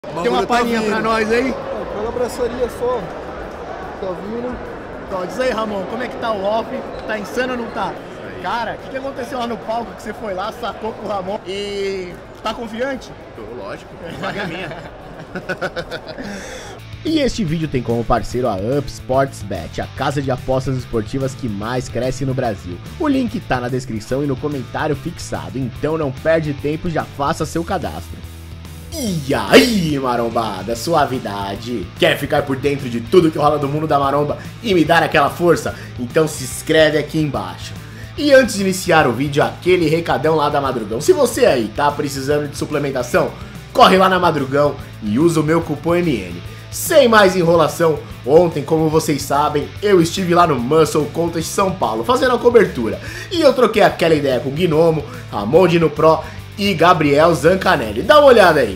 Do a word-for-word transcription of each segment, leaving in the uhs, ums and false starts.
Tem uma palhinha tá pra nós aí? Pela abraçaria só. Tá vindo. Então, diz aí, Ramon, como é que tá o off? Tá insano ou não tá? Cara, o que, que aconteceu lá no palco que você foi lá, sacou com o Ramon e tá confiante? Tô, lógico, paga a minha. E este vídeo tem como parceiro a Up Sportsbet, a casa de apostas esportivas que mais cresce no Brasil. O link tá na descrição e no comentário fixado, então não perde tempo e já faça seu cadastro. E aí, marombada, suavidade? Quer ficar por dentro de tudo que rola do mundo da maromba e me dar aquela força? Então se inscreve aqui embaixo. E antes de iniciar o vídeo, aquele recadão lá da Madrugão. Se você aí tá precisando de suplementação, corre lá na Madrugão e usa o meu cupom M N. Sem mais enrolação, ontem, como vocês sabem, eu estive lá no Muscle Contest São Paulo fazendo a cobertura. E eu troquei aquela ideia com o Gnomo, Ramon Dino Pro e Gabriel Zancanelli. Dá uma olhada aí.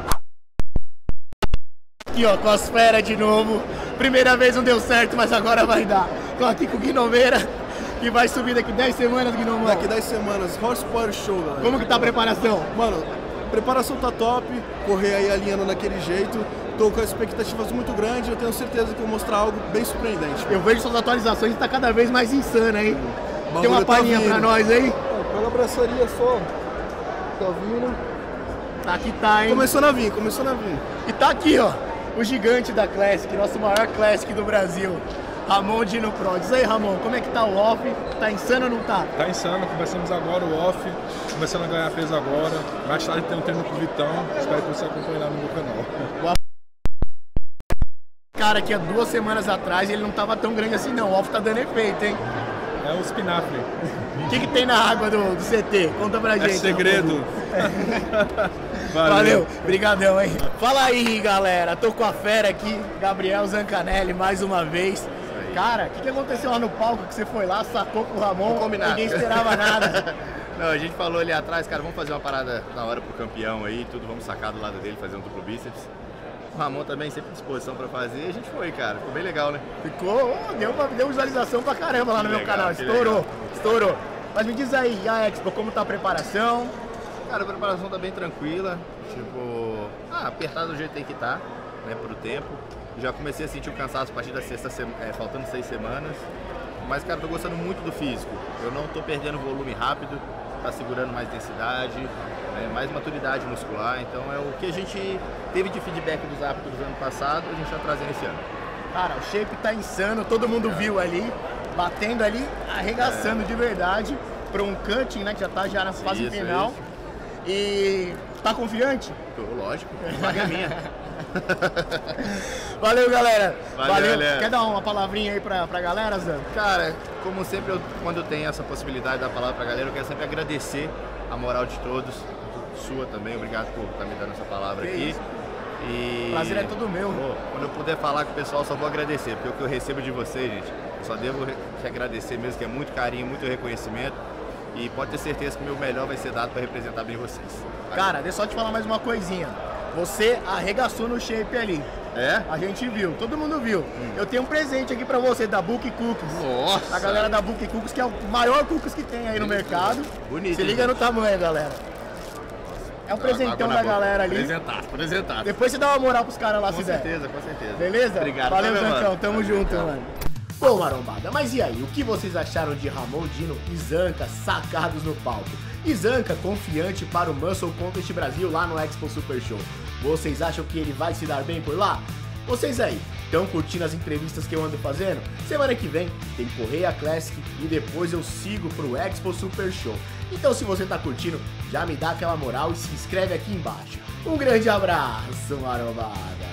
Aqui ó, com as feras de novo. Primeira vez não deu certo, mas agora vai dar. Tô aqui com o Gnomeira, que vai subir daqui dez semanas, Gnomo. Daqui dez semanas, Horse Power Show, galera. Como que tá a preparação? Mano, a preparação tá top, correr aí alinhando daquele jeito. Tô com expectativas muito grandes, eu tenho certeza que vou mostrar algo bem surpreendente. Eu vejo suas atualizações e tá cada vez mais insana, hein? O Tem uma tá palhinha vindo. pra nós aí? É, pela abraçaria só. Tá vindo. Aqui tá, hein? Começou a vir, começou a vir. E tá aqui, ó, o gigante da Classic, nosso maior Classic do Brasil, Ramon Dino Pro. Diz aí, Ramon, como é que tá o off? Tá insano ou não tá? Tá insano, começamos agora o off, começando a ganhar peso agora. Mais tarde tem um treino com o Vitão, espero que você acompanhe lá no meu canal. Cara, aqui há duas semanas atrás ele não tava tão grande assim não, o off tá dando efeito, hein? É o espinafre. O que, que tem na água do, do C T? Conta pra gente. É segredo. Valeu. Valeu, brigadão, hein? Fala aí, galera, tô com a fera aqui, Gabriel Zancanelli, mais uma vez. Cara, o que, que aconteceu lá no palco que você foi lá, sacou com o Ramon, ninguém esperava nada. Não, a gente falou ali atrás, cara, vamos fazer uma parada da hora pro campeão aí, tudo, vamos sacar do lado dele, fazer um duplo bíceps. O Ramon também sempre à disposição pra fazer, e a gente foi, cara, ficou bem legal, né? Ficou, oh, deu, deu visualização pra caramba lá no que meu legal, canal, estourou, legal. estourou. Mas me diz aí, a Expo, como tá a preparação? Cara, a preparação tá bem tranquila, tipo, ah, apertado do jeito que tem que tá, né, pro tempo. Já comecei a sentir o cansaço a partir da sexta semana, é, faltando seis semanas. Mas, cara, tô gostando muito do físico. Eu não tô perdendo volume rápido, tá segurando mais densidade, né, mais maturidade muscular. Então é o que a gente teve de feedback dos árbitros do ano passado, a gente tá trazendo esse ano. Cara, o shape tá insano, todo mundo é. viu ali, batendo ali, arregaçando é. de verdade, para um cutting, né, que já tá já na fase isso, final. Isso. E tá confiante? Tô, lógico, paga a minha. Valeu, galera. Valeu, Valeu. galera. Quer dar uma palavrinha aí pra, pra galera, Zan? Cara, como sempre, eu, quando eu tenho essa possibilidade de dar a palavra pra galera, eu quero sempre agradecer a moral de todos, sua também. Obrigado por estar me dando essa palavra que aqui. Isso. E... prazer é todo meu. Pô, quando eu puder falar com o pessoal, só vou agradecer, porque o que eu recebo de vocês, gente, eu só devo te agradecer mesmo, que é muito carinho, muito reconhecimento. E pode ter certeza que o meu melhor vai ser dado para representar bem vocês. Cara, deixa eu só te falar mais uma coisinha. Você arregaçou no shape ali. É? A gente viu, todo mundo viu. Hum. Eu tenho um presente aqui pra você, da Book Cookies. Nossa! A galera da Book Cookies, que é o maior cookies que tem aí no mercado. Bonito. Se liga no tamanho, galera. É um presentão da galera ali. Apresentado, apresentado. Depois você dá uma moral pros caras lá, com se der. Com certeza, com certeza. Beleza? Obrigado. Valeu, Zancão. Tamo Valeu, junto, cara. mano. Bom, marombada, mas e aí, o que vocês acharam de Ramon Dino e Zanca sacados no palco? E Zanca confiante para o Muscle Contest Brasil lá no Expo Super Show. Vocês acham que ele vai se dar bem por lá? Vocês aí, estão curtindo as entrevistas que eu ando fazendo? Semana que vem tem Correia Classic e depois eu sigo pro Expo Super Show. Então se você tá curtindo, já me dá aquela moral e se inscreve aqui embaixo. Um grande abraço, marombada!